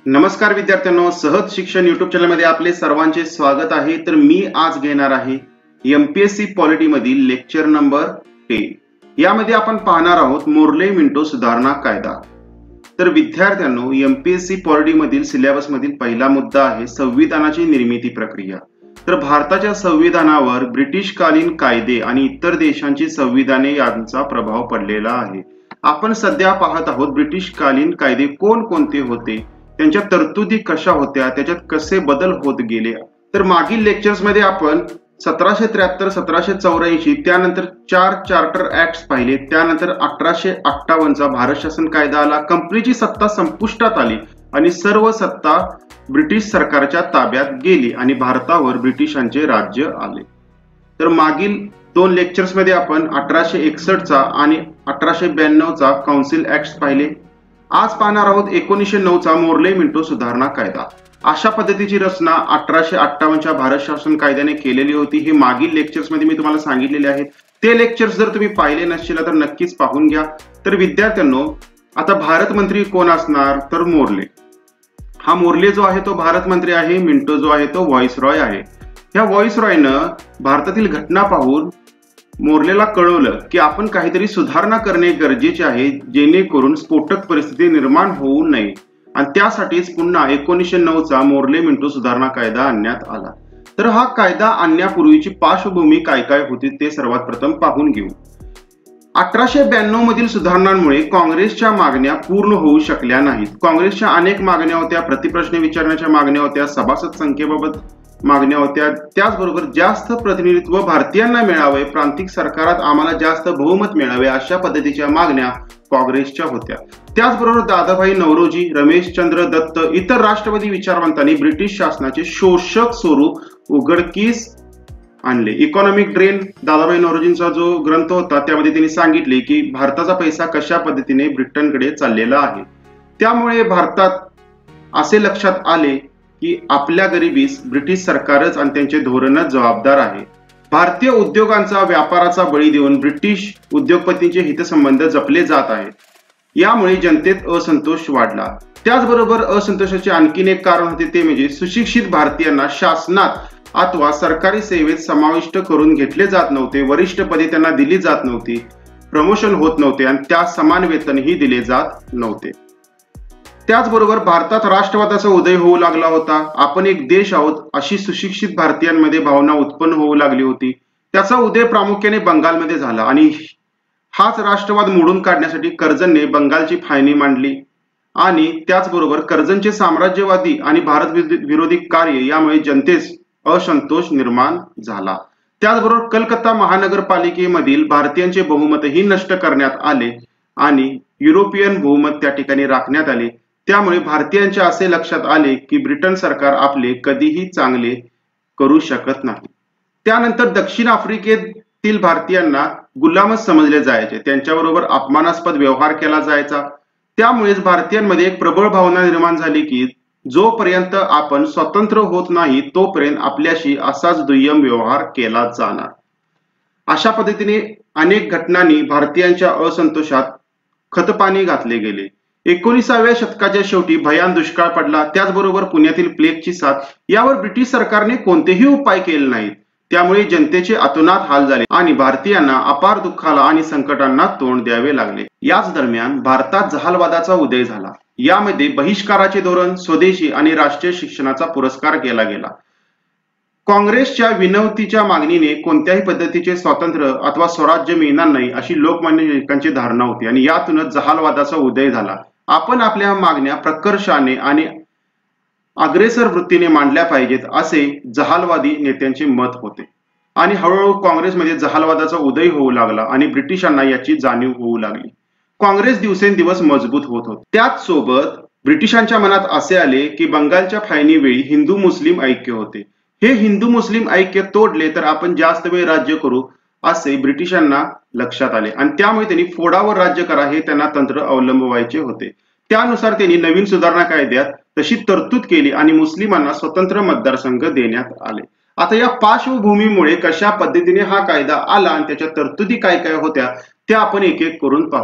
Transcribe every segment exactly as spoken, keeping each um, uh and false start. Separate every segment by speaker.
Speaker 1: नमस्कार विद्यार्थ्यांनो, सहज शिक्षण युट्यूब चॅनल मध्ये आपले सर्वांचे स्वागत आहे। तर मी आज घेणार आहे एमपीएससी पॉलिटी मधील लेक्चर नंबर टेन। यामध्ये आपण पाहणार आहोत मोर्ले मिंटो सुधारणा कायदा। तर विद्यार्थ्यांनो, एमपीएससी पॉलिटी मधील सिलेबस मधील पहिला मुद्दा आहे संविधानाची निर्मिती प्रक्रिया। तर भारताच्या संविधानावर ब्रिटिश कालीन कायदे आणि इतर देशांची संविधाने यांचा प्रभाव पडलेला आहे। आपण सध्या पाहत आहोत ब्रिटिश कालीन कायदे कोण कोणते होते, त्यांच्या तरतुदी कशा होत्या, त्याच्यात कसे बदल होत गेले। तर मागील लेक्चर्स मध्ये आपण सतराशे त्र्याहत्तर सतराशे चौऱ्याऐंशी त्यानंतर चार चार्टर ऍक्ट्स पाहिले, त्यानंतर अठराशे अठ्ठावन्न चा भारत शासन कायदा आला, कंपनीची सत्ता संपुष्टात आली आणि सर्व सत्ता ब्रिटिश सरकारच्या ताब्यात गेली आणि भारतावर ब्रिटिशांचे राज्य आले। तर मागील दोन लेक्चर्स मध्ये आपण अठराशे एकसष्ट चा आणि अठराशे ब्याण्णव चा काउन्सिल ऍक्ट्स पाहिले। आज पाहणार आहोत एकोणीसशे नऊ चा मोर्ले मिंटो सुधारणा कायदा। अशा पद्धतीची रचना अठराशे अठ्ठावन्न च्या भारत शासन कायद्याने केलेली होती। हे मागील लेक्चर्स मध्ये मी तुम्हाला सांगितलेले आहेत। ते लेक्चर्स जर तुम्ही पाहिले नसतील तर नक्कीच पाहून घ्या। तर विद्यार्थ्यांनो, आता भारत मंत्री कोण असणार, तर मोर्ले। हा मोर्ले जो आहे तो भारत मंत्री आहे, मिंटो जो आहे तो व्हाईसरॉय आहे। ह्या व्हाईसरॉयनं भारतातील घटना पाहून मोर्लेला कळवलं की आपण काहीतरी सुधारणा करणे गरजेचे आहे, जेणेकरून स्फोटक परिस्थिती निर्माण होऊ नये, आणि त्यासाठीच पुन्हा एकोणीसशे नऊ चा मोर्ले मिंटो सुधारणा कायदा आणण्यात आला। तर हा कायदा आणण्यापूर्वीची पार्श्वभूमी काय काय होती ते सर्वात प्रथम पाहून घेऊ। अठराशे ब्याण्णव मधील सुधारणांमुळे काँग्रेसच्या मागण्या पूर्ण होऊ शकल्या नाहीत। काँग्रेसच्या अनेक मागण्या होत्या, प्रतिप्रश्न विचारण्याच्या मागण्या होत्या, सभासद संख्येबाबत मागण्या होत्या, त्याचबरोबर जास्त प्रतिनिधित्व भारतीयांना मिळावे, प्रांतिक सरकारात आम्हाला जास्त बहुमत मिळावे, अशा पद्धतीच्या मागण्या काँग्रेसच्या होत्या। त्याचबरोबर दादाभाई नौरोजी, रमेशचंद्र दत्त, इतर राष्ट्रवादी विचारवंतांनी ब्रिटिश शासनाचे शोषक स्वरूप उघडकीस आणले। इकॉनॉमिक ड्रेन दादाभाई नौरोजींचा जो ग्रंथ होता त्यामध्ये त्यांनी सांगितले की भारताचा पैसा कशा पद्धतीने ब्रिटनकडे चाललेला आहे। त्यामुळे भारतात असे लक्षात आले की आपल्या गरिबीस ब्रिटिश सरकारच आणि त्यांचे धोरणच जबाबदार आहे। भारतीय उद्योगांचा व्यापाराचा बळी देऊन ब्रिटिश उद्योगपतींचे हितसंबंध जपले जात आहेत। यामुळे जनतेत असंतोष वाढला। त्याचबरोबर असंतोषाचे आणखीन एक कारण होते, ते म्हणजे सुशिक्षित भारतीयांना शासनात अथवा सरकारी सेवेत समाविष्ट करून घेतले जात नव्हते, वरिष्ठ पदे त्यांना दिली जात नव्हती, प्रमोशन होत नव्हते आणि त्या समान वेतनही दिले जात नव्हते। त्याचबरोबर भारतात राष्ट्रवादाचा उदय होऊ लागला होता। आपण एक देश आहोत अशी सुशिक्षित भारतीयांमध्ये भावना उत्पन्न होऊ लागली होती। त्याचा उदय प्रामुख्याने बंगालमध्ये झाला आणि हाच राष्ट्रवाद मोडून काढण्यासाठी कर्जनने बंगालची फायनी मांडली आणि त्याचबरोबर कर्जनचे साम्राज्यवादी आणि भारत विरोधी कार्य यामुळे जनतेस असंतोष निर्माण झाला। त्याचबरोबर कलकत्ता महानगरपालिकेमधील भारतीयांचे बहुमतही नष्ट करण्यात आले आणि युरोपियन बहुमत त्या ठिकाणी राखण्यात आले। त्यामुळे भारतीयांच्या असे लक्षात आले की ब्रिटन सरकार आपले कधीही चांगले करू शकत नाही। त्यानंतर दक्षिण आफ्रिकेतील भारतीयांना गुलामच समजले जायचे, त्यांच्याबरोबर अपमानास्पद व्यवहार केला जायचा। त्यामुळेच भारतीयांमध्ये एक प्रबळ भावना निर्माण झाली की जोपर्यंत आपण स्वतंत्र होत नाही तोपर्यंत आपल्याशी असाच दुय्यम व्यवहार केला जाणार। अशा पद्धतीने अनेक घटनांनी भारतीयांच्या असंतोषात खतपाणी घातले गेले। एकोणिसाव्या शतकाच्या शेवटी भयान दुष्काळ पडला, त्याचबरोबर पुण्यातील प्लेगची साथ यावर ब्रिटिश सरकारने कोणतेही उपाय केले नाहीत। त्यामुळे जनतेचे अतोनात हाल झाले आणि भारतीयांना अपार दुःखाला आणि संकटांना तोंड द्यावे लागले। याच दरम्यान भारतात जहालवादाचा उदय झाला। यामध्ये बहिष्काराचे धोरण, स्वदेशी आणि राष्ट्रीय शिक्षणाचा पुरस्कार केला गेला। काँग्रेसच्या विनंतीच्या मागणीने कोणत्याही पद्धतीचे स्वातंत्र्य अथवा स्वराज्य मिळणार नाही अशी लोकमान्य टिळकांची धारणा होती आणि यातूनच जहालवादाचा उदय झाला। आपण आपल्या मागण्या प्रकर्षाने आणि अग्रेसर वृत्तीने मांडल्या पाहिजेत असे जहालवादी नेत्यांचे मत होते आणि हळूहळू काँग्रेसमध्ये जहालवादाचा उदय होऊ लागला आणि ब्रिटिशांना याची जाणीव होऊ लागली। काँग्रेस दिवसेंदिवस मजबूत होत होती। त्याच सोबत ब्रिटिशांच्या मनात असे आले की बंगालच्या फायनी वेळी हिंदू मुस्लिम ऐक्य होते, हे हिंदू मुस्लिम ऐक्य तोडले तर आपण जास्त वेळ राज्य करू असे ब्रिटिशांना लक्षात आले आणि त्यामुळे त्यांनी फोडावर राज्य करा हे त्यांना तंत्र अवलंबवायचे होते। त्यानुसार त्यांनी नवीन सुधारणा कायद्यात तशी तरतूद केली आणि मुस्लिमांना स्वतंत्र मतदारसंघ देण्यात आले। आता या पार्श्वभूमीमुळे कशा पद्धतीने हा कायदा आला आणि त्याच्या तरतुदी काय काय होत्या त्या आपण एक एक करून पाहू।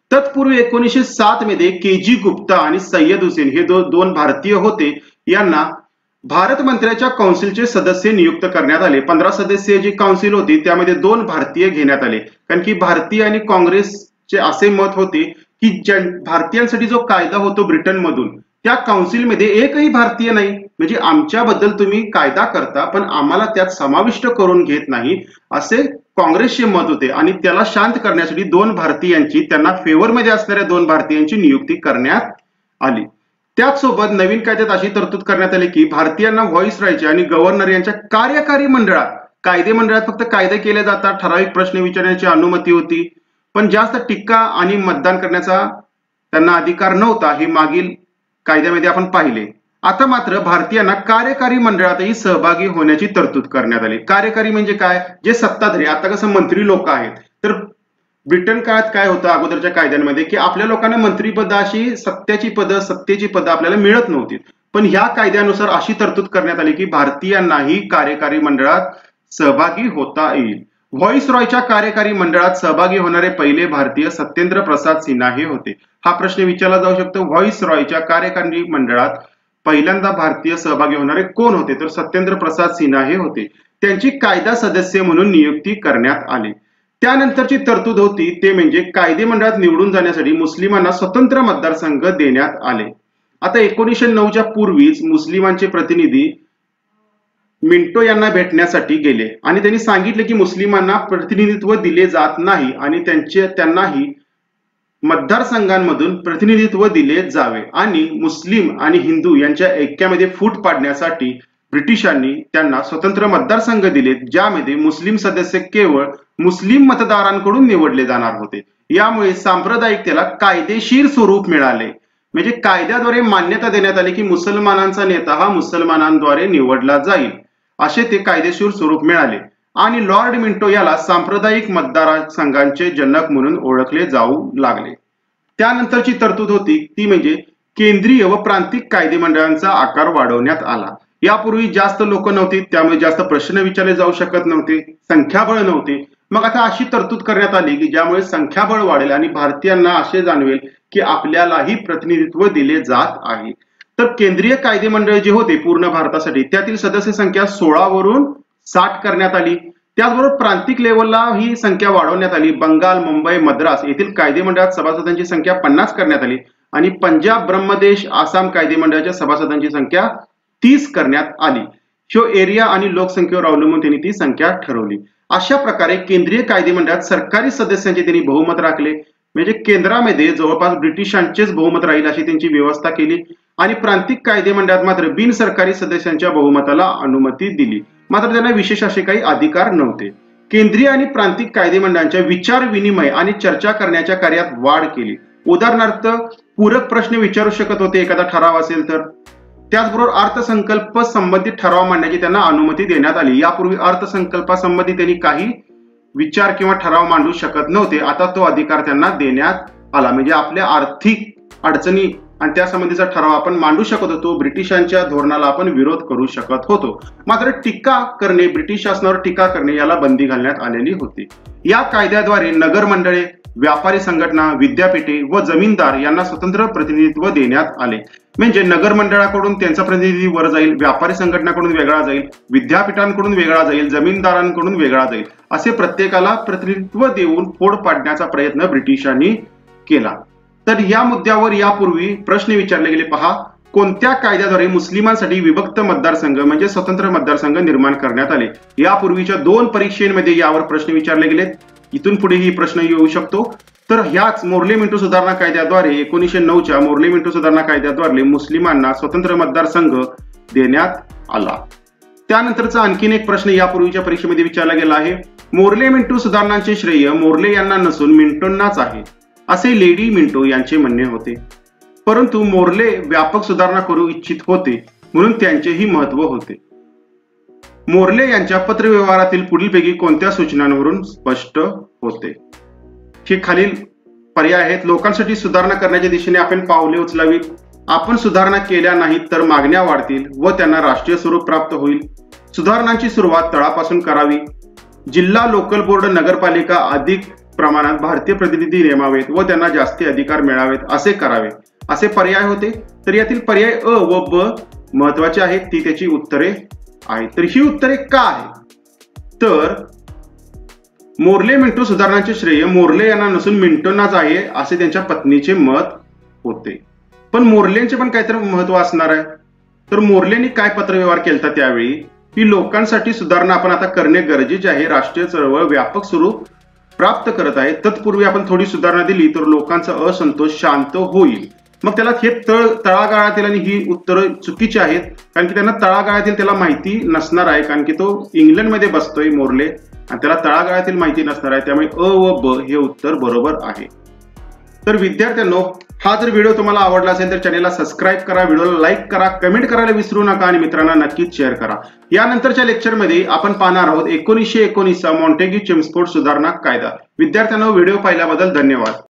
Speaker 1: तत्पूर्वी एकोणीसशे सात मध्ये के जी गुप्ता आणि सय्यद हुसेन हे दो, दोन भारतीय होते, यांना भारत मंत्र्याच्या कौन्सिलचे सदस्य नियुक्त करण्यात आले. पंधरा सदस्यीय जी कौन्सिल होती त्यामध्ये दोन भारतीय घेण्यात आले, कारण की भारतीय आणि काँग्रेसचे असे मत होते की भारतीयांसाठी जो कायदा होतो ब्रिटनमधून त्या काउन्सिलमध्ये एकही भारतीय नाही, म्हणजे आमच्याबद्दल तुम्ही कायदा करता पण आम्हाला त्यात समाविष्ट करून घेत नाही, असे काँग्रेसचे मत होते. आणि त्याला शांत करण्यासाठी दोन भारतीयांची, त्यांना फेवरमध्ये असणाऱ्या दोन भारतीयांची नियुक्ती करण्यात आली. त्याचसोबत नवीन कायद्यात अशी तरतूद करण्यात आली की भारतीयांना व्हॉइस राहायचे आणि गव्हर्नर यांच्या कार्यकारी मंडळात, कायदे मंडळात फक्त कायदे केले जातात, ठराविक प्रश्न विचारण्याची अनुमती होती, पण जास्त टीका आणि मतदान करण्याचा त्यांना अधिकार नव्हता, हे मागील कायद्यामध्ये आपण पाहिले. आता मात्र भारतीयांना कार्यकारी मंडळातही सहभागी होण्याची तरतूद करण्यात आली. कार्यकारी म्हणजे काय, जे सत्ताधारी, आता कसं मंत्री लोक आहेत, तर ब्रिटन काळात काय होतं अगोदरच्या कायद्यांमध्ये की आपल्या लोकांना मंत्रीपद अशी सत्याची पदं सत्तेची पदं आपल्याला मिळत नव्हती, पण ह्या कायद्यानुसार अशी तरतूद करण्यात आली की भारतीयांनाही कार्यकारी मंडळात सहभागी होता येईल. व्हॉइस रॉयच्या कार्यकारी मंडळात सहभागी होणारे पहिले भारतीय सत्येंद्र प्रसाद सिन्हा हे होते. हा प्रश्न विचारला जाऊ शकतो, व्हॉइस रॉयच्या कार्यकारी मंडळात पहिल्यांदा भारतीय सहभागी होणारे कोण होते, तर सत्येंद्र प्रसाद सिन्हा हे होते. त्यांची कायदा सदस्य म्हणून नियुक्ती करण्यात आली. त्यानंतरची तरतूद होती ते म्हणजे कायदे मंडळात निवडून जाण्यासाठी मुस्लिमांना स्वतंत्र मतदारसंघ देण्यात आले. आता एकोणीसशे नऊच्या पूर्वीच मुस्लिमांचे प्रतिनिधी मिंटो यांना भेटण्यासाठी गेले आणि त्यांनी सांगितले की मुस्लिमांना प्रतिनिधित्व दिले जात नाही आणि त्यांचे त्यांनाही मतदारसंघांमधून प्रतिनिधित्व दिले जावे आणि मुस्लिम आणि हिंदू यांच्या ऐक्यामध्ये फूट पाडण्यासाठी ब्रिटिशांनी त्यांना स्वतंत्र मतदारसंघ दिले, ज्यामध्ये मुस्लिम सदस्य केवळ मुस्लिम मतदारांकडून निवडले जाणार होते. यामुळे सांप्रदायिकतेला कायदेशीर स्वरूप मिळाले, म्हणजे कायद्याद्वारे मान्यता देण्यात आली की मुसलमानांचा नेता हा मुसलमानांद्वारे निवडला जाईल, असे ते कायदेशीर स्वरूप मिळाले. आणि लॉर्ड मिंटो याला सांप्रदायिक मतदारसंघांचे जनक म्हणून ओळखले जाऊ लागले. त्यानंतरची तरतूद होती ती म्हणजे केंद्रीय व प्रांतिक कायदे मंडळांचा आकार वाढवण्यात आला. यापूर्वी जास्त लोक नव्हती, त्यामुळे जास्त प्रश्न विचारले जाऊ शकत नव्हते, संख्याबळ नव्हते. मग आता अशी तरतूद करण्यात आली की ज्यामुळे संख्याबळ वाढेल आणि भारतीयांना असे जाणवेल की आपल्यालाही प्रतिनिधित्व दिले जात आहे. तर केंद्रीय कायदे मंडळ जे होते पूर्ण भारतासाठी त्यातील सदस्य संख्या सोळा वरून साठ करण्यात आली. त्याचबरोबर प्रांतिक लेवलला ही संख्या वाढवण्यात आली. बंगाल, मुंबई, मद्रास येथील कायदे मंडळात सभासदांची संख्या पन्नास करण्यात आली आणि पंजाब, ब्रह्मदेश, आसाम कायदे मंडळाच्या सभासदांची संख्या तीस करण्यात आली. शो एरिया आणि लोकसंख्येवर अवलंबून त्यांनी ती संख्या ठरवली. अशा प्रकारे केंद्रीय कायदे मंडळात सरकारी सदस्यांचे त्यांनी बहुमत राखले, म्हणजे केंद्रामध्ये जवळपास ब्रिटिशांचेच बहुमत राहील अशी त्यांची व्यवस्था केली. आणि प्रांतिक कायदे मंडळात मात्र बिनसरकारी सदस्यांच्या बहुमताला अनुमती दिली, मात्र त्यांना विशेष असे काही अधिकार नव्हते. केंद्रीय आणि प्रांतिक कायदे मंडळांच्या विचार विनिमय आणि चर्चा करण्याच्या कार्यात वाढ केली. उदाहरणार्थ पूरक प्रश्न विचारू शकत होते एखादा ठराव असेल तर. त्याचबरोबर अर्थसंकल्प संबंधित ठराव मांडण्याची त्यांना अनुमती देण्यात आली. यापूर्वी अर्थसंकल्पासंबंधी त्यांनी काही विचार किंवा ठराव मांडू शकत नव्हते, आता तो अधिकार त्यांना देण्यात आला. म्हणजे आपल्या आर्थिक अडचणी आणि त्यासंबंधीचा ठराव आपण मांडू शकत होतो, ब्रिटिशांच्या धोरणाला आपण विरोध करू शकत होतो. मात्र टीका करणे, ब्रिटिश शासनावर टीका करणे याला बंदी घालण्यात आलेली होती. या कायद्याद्वारे नगर मंडळे, व्यापारी संघटना, विद्यापीठे व जमीनदार यांना स्वतंत्र प्रतिनिधित्व देण्यात आले. म्हणजे नगर मंडळाकडून त्यांचा प्रतिनिधी वर जाईल, व्यापारी संघटनाकडून वेगळा जाईल, विद्यापीठांकडून वेगळा जाईल, जमीनदारांकडून वेगळा जाईल, असे प्रत्येकाला प्रतिनिधित्व देऊन फोड पाडण्याचा प्रयत्न ब्रिटिशांनी केला. तर या मुद्द्यावर यापूर्वी प्रश्न विचारले गेले. पहा, कोणत्या कायद्याद्वारे मुस्लिमांसाठी विभक्त मतदारसंघ म्हणजे स्वतंत्र मतदारसंघ निर्माण करण्यात आले. यापूर्वीच्या दोन परीक्षेमध्ये यावर प्रश्न विचारले गेलेत, इथून पुढे ही प्रश्न येऊ शकतो. तर ह्याच मोर्ले मिंटो सुधारणा कायद्याद्वारे एकोणीसशे नऊच्या मोर्ले मिंटो सुधारणा कायद्याद्वारे मुस्लिमांना स्वतंत्र मतदारसंघ देण्यात आला. त्यानंतरचा आणखीन एक प्रश्न यापूर्वीच्या परीक्षेमध्ये विचारला गेला आहे. मोर्ले मिंटो सुधारणांचे श्रेय मोर्ले यांना नसून मिंटोंनाच आहे, असे लेडी मिंटो यांचे म्हणणे होते. परंतु मोर्ले व्यापक सुधारणा करू इच्छित होते म्हणून त्यांचेही महत्व होते. मोर्ले यांच्या पत्रव्यवहारातील पुढीलपैकी कोणत्या सूचनांवरून स्पष्ट होते. हे खालील पर्याय आहेत. लोकांसाठी सुधारणा करण्याच्या दिशेने आपण पावले उचलावीत. आपण सुधारणा केल्या नाहीत तर मागण्या वाढतील व त्यांना राष्ट्रीय स्वरूप प्राप्त होईल. सुधारणांची सुरुवात तळापासून करावी. जिल्हा, लोकल बोर्ड, नगरपालिका अधिक प्रमाणात भारतीय प्रतिनिधी नेमावेत व त्यांना जास्ती अधिकार मिळावेत असे करावे असे पर्याय होते. तर यातील पर्याय अ व ब महत्वाचे आहेत, ती त्याची उत्तरे आहेत. तर ही उत्तरे का आहेत? तर मोर्ले मिंटो सुधारणांचे श्रेय मोर्ले यांना नसून मिंटोंनाच आहे असे त्यांच्या पत्नीचे मत होते. पण मोर्लेंचे पण काहीतरी महत्व असणार आहे. तर मोर्लेंनी काय पत्रव्यवहार केला त्यावेळी की लोकांसाठी सुधारणा आपण आता करणे गरजेचे आहे. राष्ट्रीय चळवळ व्यापक स्वरूप प्राप्त करत आहे. तत्पूर्वी आपण थोडी सुधारणा दिली तर लोकांचा असंतोष शांत होईल. मग त्याला हे तळ तळागाळातील आणि ही उत्तरं चुकीची आहेत, कारण की त्यांना तळागाळातील त्याला माहिती नसणार आहे, कारण की तो इंग्लंडमध्ये बसतोय मोर्ले आणि त्याला तळागाळातील माहिती नसणार आहे. त्यामुळे अ व ब हे उत्तर बरोबर आहे. तर विद्यार्थ्यांनो, हा जर व्हिडिओ तुम्हाला आवडला असेल तर चॅनेलला सबस्क्राईब करा, व्हिडिओला लाईक करा, कमेंट करायला विसरू नका आणि मित्रांना नक्कीच शेअर करा. यानंतरच्या लेक्चरमध्ये आपण पाहणार आहोत एकोणीसशे एकोणीसचा मॉन्टेग्यू चेम्स्फोर्ड सुधारणा कायदा. विद्यार्थ्यांनो, व्हिडिओ पाहिल्याबद्दल धन्यवाद.